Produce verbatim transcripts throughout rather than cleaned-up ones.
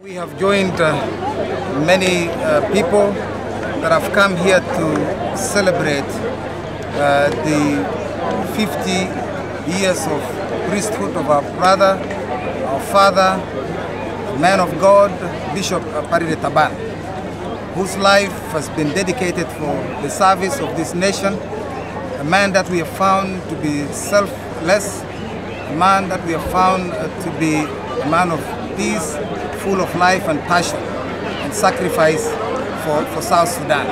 We have joined uh, many uh, people that have come here to celebrate uh, the fifty years of priesthood of our brother, our father, man of God, Bishop Paride Taban, whose life has been dedicated for the service of this nation, a man that we have found to be selfless, a man that we have found uh, to be a man of peace, full of life and passion and sacrifice for, for South Sudan.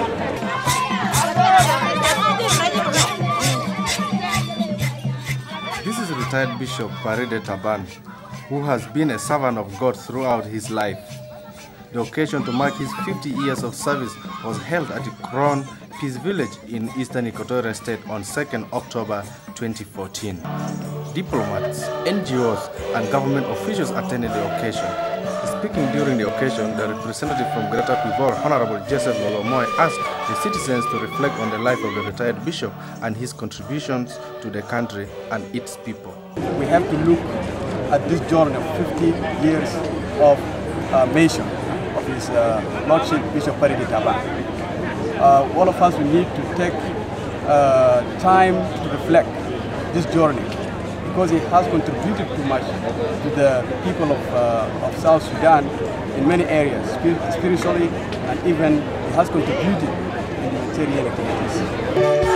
This is retired Bishop Paride Taban, who has been a servant of God throughout his life. The occasion to mark his fifty years of service was held at the Crown Peace Village in eastern Equatorial State on second October twenty fourteen. Diplomats, N G Os, and government officials attended the occasion. Speaking during the occasion, the representative from Greater Pibor, Honorable Joseph Lolomoy, asked the citizens to reflect on the life of the retired bishop and his contributions to the country and its people. We have to look at this journey of fifty years of uh, nation of his uh, Lordship Bishop Paride Taban. Uh, all of us we need to take uh, time to reflect this journey, because he has contributed too much to the people of, uh, of South Sudan in many areas, spiritually, and even he has contributed in humanitarian activities.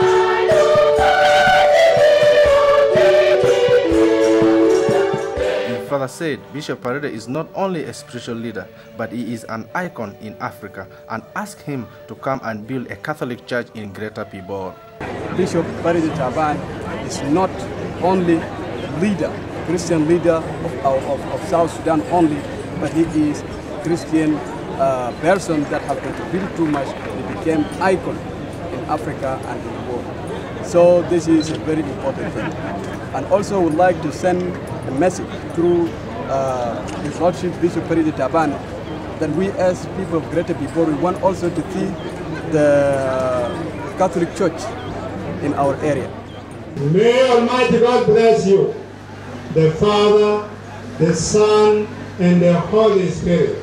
He further said Bishop Paride is not only a spiritual leader, but he is an icon in Africa, and asked him to come and build a Catholic church in Greater Pibor. Bishop Paride Taban is not only leader, Christian leader of, of, of South Sudan only, but he is a Christian uh, person that has contributed too much. He became icon in Africa and in the world. So this is a very important thing. And also would like to send a message through uh, His Lordship Bishop Paride Taban that we as people of Greater Pibor, we want also to see the Catholic Church in our area. May Almighty God bless you, the Father, the Son, and the Holy Spirit.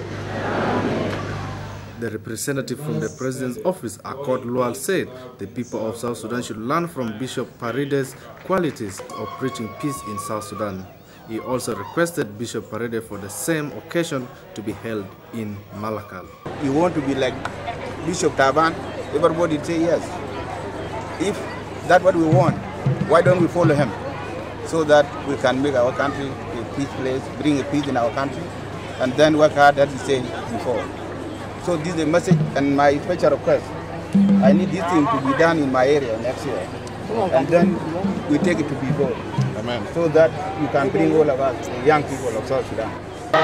The representative from the President's office, Accord Lual, said the people of South Sudan should learn from Bishop Paride's qualities of preaching peace in South Sudan. He also requested Bishop Paride for the same occasion to be held in Malakal. You want to be like Bishop Taban? Everybody say yes. If that's what we want, why don't we follow him? So that we can make our country a peace place, bring a peace in our country, and then work hard as he said before. So this is a message and my special request. I need this thing to be done in my area next year. And then we take it to people. Amen. So that you can bring all of us, the young people of South Sudan.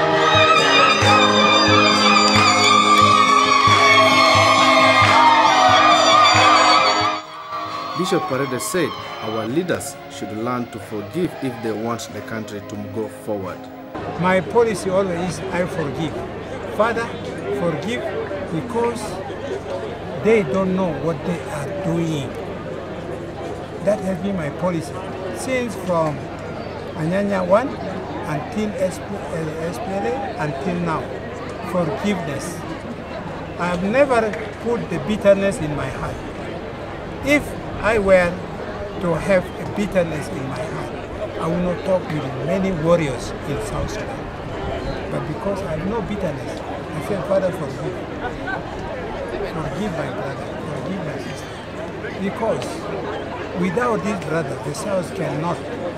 Bishop Paride said our leaders should learn to forgive if they want the country to go forward. My policy always is I forgive. Father, forgive because they don't know what they are doing. That has been my policy since from Anyanya one until S P L A until now. Forgiveness. I have never put the bitterness in my heart. If I were to have a bitterness in my heart, I will not talk with many warriors in South Sudan. But because I have no bitterness, I say, Father, forgive. Forgive my brother, forgive my sister. Because without this brother, the South cannot.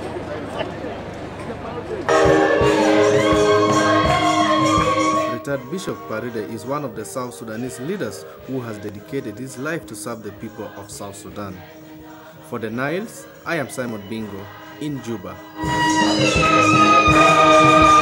Retired Bishop Paride is one of the South Sudanese leaders who has dedicated his life to serve the people of South Sudan. For the Niles, I am Simon Bingo in Juba.